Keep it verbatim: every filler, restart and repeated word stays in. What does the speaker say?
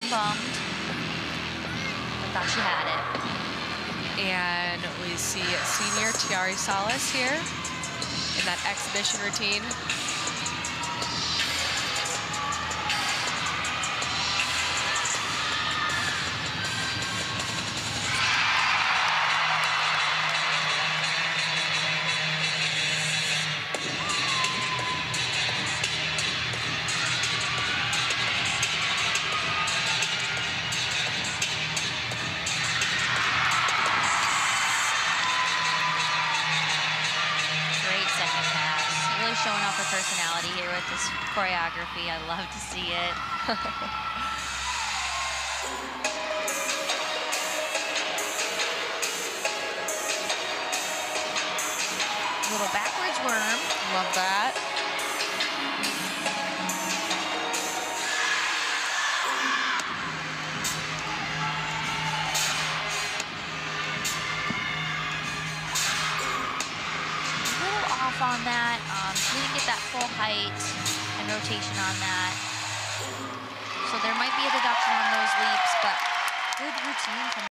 bummed, but thought she had it. And we see senior Tiari Salas here in that exhibition routine. Showing off her personality here with this choreography. I love to see it. Little backwards worm. Love that. On that, um, she didn't get that full height and rotation on that, so there might be a deduction on those leaps, but good routine from